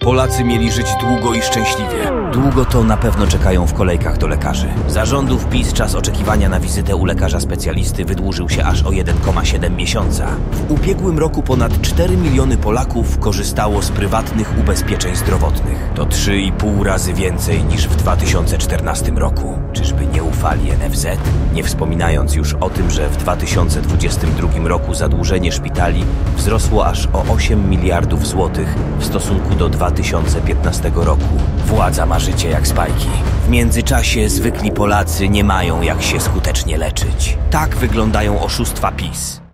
Polacy mieli żyć długo i szczęśliwie. Długo to na pewno czekają w kolejkach do lekarzy. Za rządów PiS czas oczekiwania na wizytę u lekarza specjalisty wydłużył się aż o 1,7 miesiąca. W ubiegłym roku ponad 4 miliony Polaków korzystało z prywatnych ubezpieczeń zdrowotnych. To 3,5 razy więcej niż w 2014 roku. Czyżby nie ufali NFZ? Nie wspominając już o tym, że w 2022 roku zadłużenie szpitali wzrosło aż o 8 miliardów złotych w stosunku do 2015 roku. Władza ma życie jak spajki. W międzyczasie zwykli Polacy nie mają jak się skutecznie leczyć. Tak wyglądają oszustwa PiS.